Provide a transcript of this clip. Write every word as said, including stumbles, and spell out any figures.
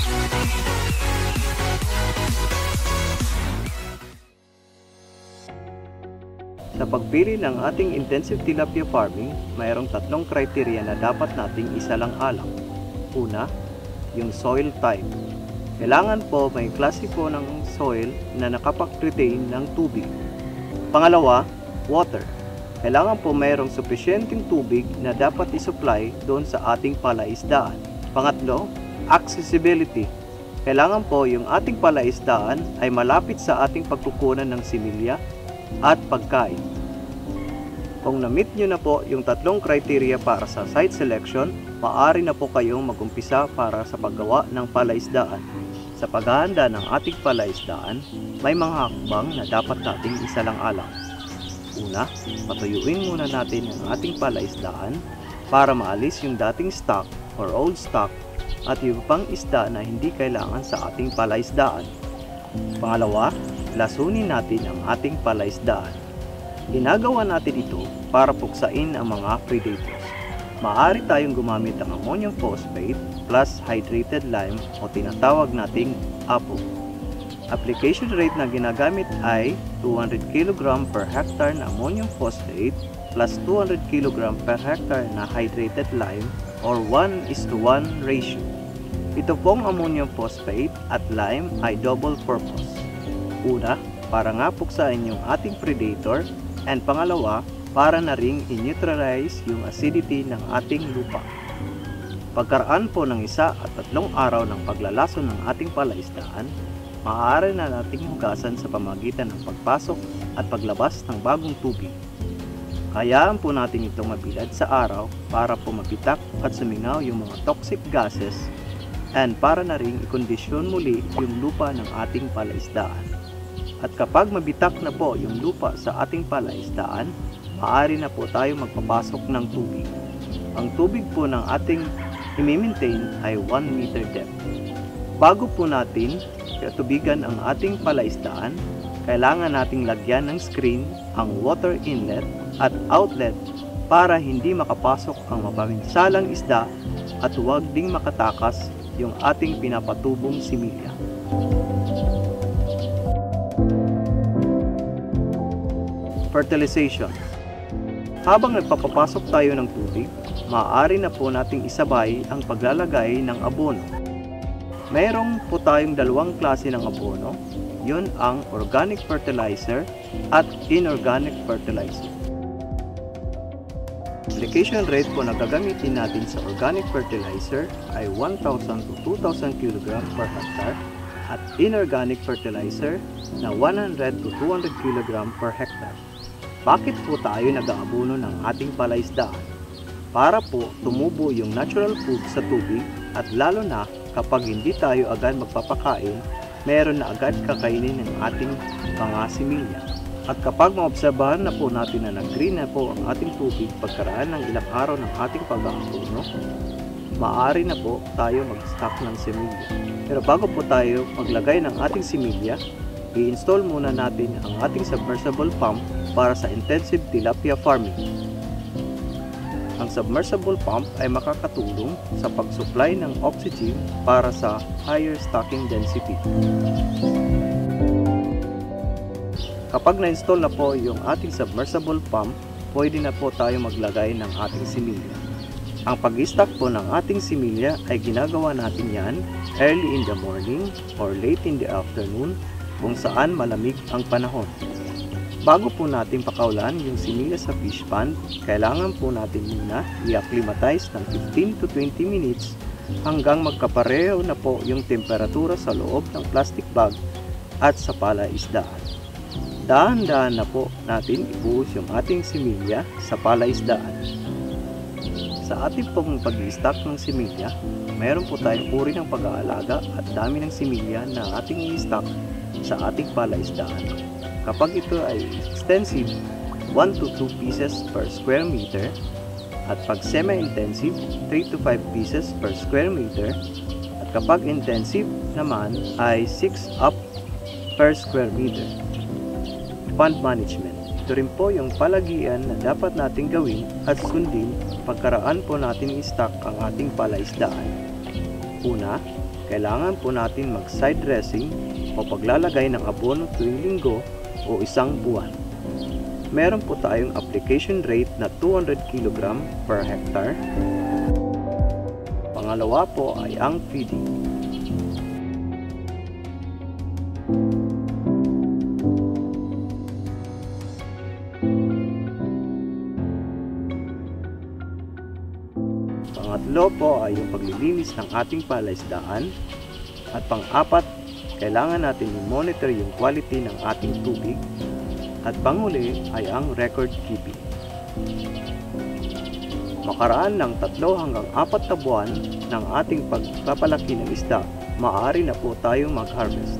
Sa pagpili ng ating intensive tilapia farming, mayroong tatlong criteria na dapat nating isalang-alang. Una, yung soil type. Kailangan po may klase po ng soil na nakapag-retain ng tubig. Pangalawa, water. Kailangan po mayroong sufisyenteng tubig na dapat isupply doon sa ating palaisdaan. Pangatlo, accessibility. Kailangan po yung ating palaisdaan ay malapit sa ating pagkukunan ng similya at pagkain. Kung na-meet nyo na po yung tatlong criteria para sa site selection, maaari na po kayong mag-umpisa para sa paggawa ng palaisdaan. Sa paghahanda ng ating palaisdaan, may mga hakbang na dapat nating isalang-alang. Una, patuyuin muna natin ang ating palaisdaan para maalis yung dating stock or old stock at yung pang isda na hindi kailangan sa ating palaisdaan. Pangalawa, lasunin natin ang ating palaisdaan. Ginagawa natin ito para puksain ang mga predators. Maaari tayong gumamit ng ammonium phosphate plus hydrated lime o tinatawag nating A P O. Application rate na ginagamit ay two hundred kilograms per hectare na ammonium phosphate plus two hundred kilograms per hectare na hydrated lime or one is to one ratio. Ito pong ammonium phosphate at lime ay double purpose. Una, para nga puksain yung ating predator, and pangalawa, para na ring i-neutralize yung acidity ng ating lupa. Pagkaraan po ng isa at tatlong araw ng paglalaso ng ating palaisdaan, maaari na nating hugasan sa pamagitan ng pagpasok at paglabas ng bagong tubig. Hayaan po natin itong mabilad sa araw para po mabitak at sumingaw yung mga toxic gases and para na ring ikondisyon muli yung lupa ng ating palaisdaan. At kapag mabitak na po yung lupa sa ating palaisdaan, maaari na po tayo magpapasok ng tubig. Ang tubig po ng ating i-maintain ay one meter depth. Bago po natin tubigan ang ating palaisdaan, kailangan nating lagyan ng screen ang water inlet at outlet para hindi makapasok ang mapaminsalang isda at huwag ding makatakas yung ating pinapatubong similya. Fertilization. Habang nagpapapasok tayo ng tubig, maaari na po nating isabay ang paglalagay ng abono. Mayroong po tayong dalawang klase ng abono, yun ang organic fertilizer at inorganic fertilizer. Application rate po na gagamitin natin sa organic fertilizer ay one thousand to two thousand kilograms per hectare at inorganic fertilizer na one hundred to two hundred kilograms per hectare. Bakit po tayo nag-aabono ng ating palaisdaan? Para po tumubo yung natural food sa tubig at lalo na kapag hindi tayo agad magpapakain, meron na agad kakainin ng ating mga similya. At kapag maobserbahan na po natin na nag-green na po ang ating tubig pagkaraan ng ilang araw ng ating pag-aabono, maaari na po tayo mag-stock ng similya. Pero bago po tayo maglagay ng ating similya, i-install muna natin ang ating submersible pump para sa intensive tilapia farming. Ang submersible pump ay makakatulong sa pag-supply ng oxygen para sa higher stocking density. Kapag na-install na po yung ating submersible pump, pwede na po tayo maglagay ng ating similya. Ang pag-stock po ng ating similya ay ginagawa natin yan early in the morning or late in the afternoon kung saan malamig ang panahon. Bago po natin pakaulan yung similya sa fish pond, kailangan po natin muna i-acclimatize ng fifteen to twenty minutes hanggang magkapareho na po yung temperatura sa loob ng plastic bag at sa palaisdaan. Dahan-dahan na po natin ibuhos yung ating similya sa palaisdaan. Sa ating pong pag-i-stock ng similya, mayroon po tayong uri ng pag-aalaga at dami ng similya na ating i-stock sa ating palaisdaan. Kapag ito ay extensive, one to two pieces per square meter at pag semi-intensive, three to five pieces per square meter at kapag intensive naman ay six up per square meter. Pond management. Ito rin po yung palagian na dapat natin gawin at sundin pagkaraan po natin i-stock ang ating palaisdaan. Una, kailangan po natin mag-side dressing o paglalagay ng abono tuwing linggo o isang buwan. Meron po tayong application rate na two hundred kilogram per hectare. Pangalawa po ay ang feeding. Pangatlo po ay yung paglilinis ng ating palaisdaan. At pang-apat, kailangan natin i-monitor yung quality ng ating tubig. At panghuli ay ang record keeping. Makaraan ng tatlo hanggang apat na buwan ng ating pagpapalaki ng isda, maaari na po tayong mag-harvest.